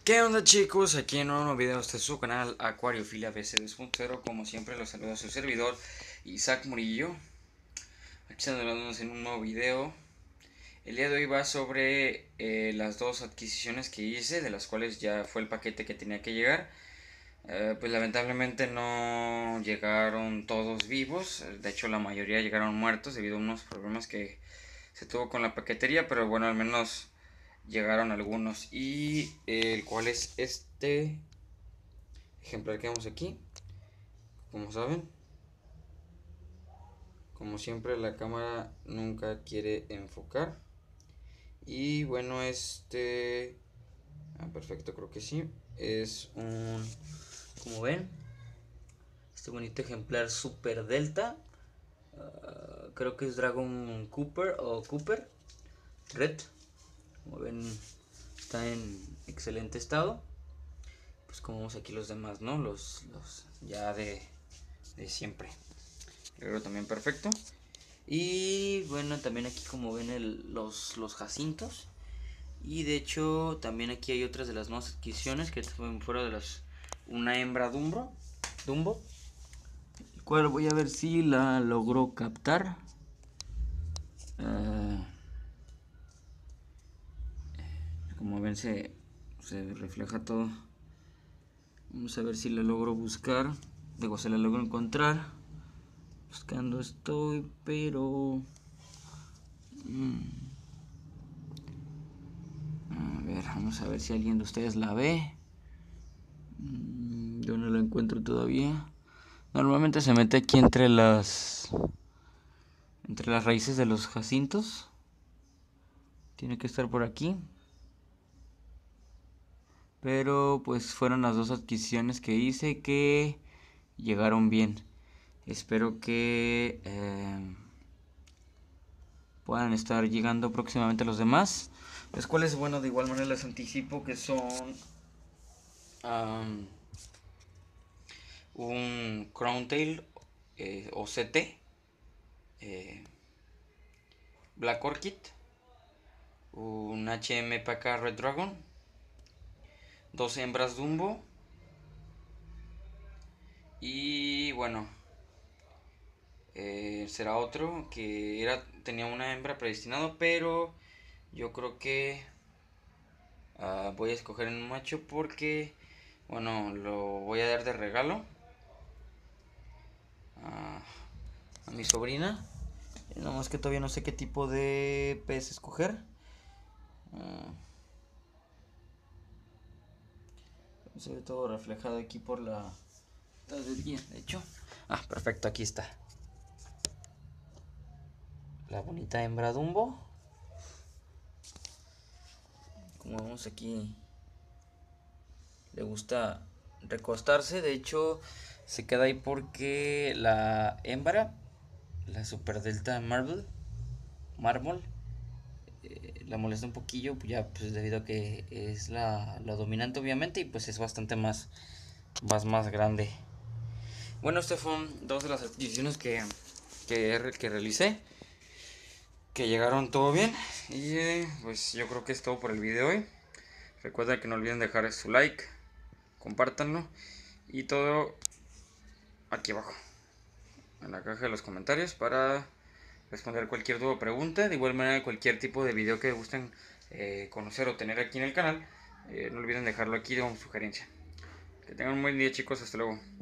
¿Qué onda, chicos? Aquí en un nuevo video de su canal Acuariofilia BC 2.0. Como siempre los saluda su servidor Isaac Murillo. Aquí estamos en un nuevo video. El día de hoy va sobre las dos adquisiciones que hice, de las cuales ya fue el paquete que tenía que llegar. Pues lamentablemente no llegaron todos vivos. De hecho, la mayoría llegaron muertos debido a unos problemas que se tuvo con la paquetería, pero bueno, al menos llegaron algunos. Y el cual es este ejemplar que vemos aquí. Como saben, como siempre, la cámara nunca quiere enfocar. Y bueno, perfecto, creo que sí. Es un, como ven, este bonito ejemplar Super Delta. Creo que es Dragon Cooper o Cooper Red. Como ven, está en excelente estado. Pues como vemos aquí los demás, ¿no? Los ya de siempre. Creo también perfecto. Y bueno, también aquí como ven los jacintos. Y de hecho también aquí hay otras de las nuevas adquisiciones que fueron de las... Una hembra Dumbo, el cual voy a ver si la logro captar. Como ven se refleja todo. Vamos a ver si la logro buscar. Digo, se la logro encontrar. Buscando estoy, pero... A ver, vamos a ver si alguien de ustedes la ve. Yo no la encuentro todavía. Normalmente se mete aquí entre las raíces de los jacintos. Tiene que estar por aquí. Pero pues fueron las dos adquisiciones que hice que llegaron bien. Espero que puedan estar llegando próximamente los demás. Los cuales, bueno, de igual manera les anticipo que son un Crown Tail o CT, Black Orchid, un HMPK Red Dragon, dos hembras Dumbo y bueno, será otro que tenía una hembra predestinado, pero yo creo que voy a escoger un macho porque, bueno, lo voy a dar de regalo a mi sobrina. Nada más que todavía no sé qué tipo de pez escoger. Se ve todo reflejado aquí por la... De hecho. Perfecto, aquí está. La bonita hembra Dumbo. Como vemos aquí, le gusta recostarse. De hecho, se queda ahí porque la hembra, la Super Delta Marble, la molesta un poquillo, ya pues debido a que es la dominante obviamente y pues es bastante más grande. Bueno, estas fueron dos de las adquisiciones que realicé, que llegaron todo bien. Y pues yo creo que es todo por el video de hoy. Recuerden que no olviden dejar su like, compártanlo y todo aquí abajo en la caja de los comentarios para responder cualquier duda o pregunta. De igual manera, cualquier tipo de video que gusten conocer o tener aquí en el canal, no olviden dejarlo aquí como sugerencia. Que tengan un buen día, chicos, hasta luego.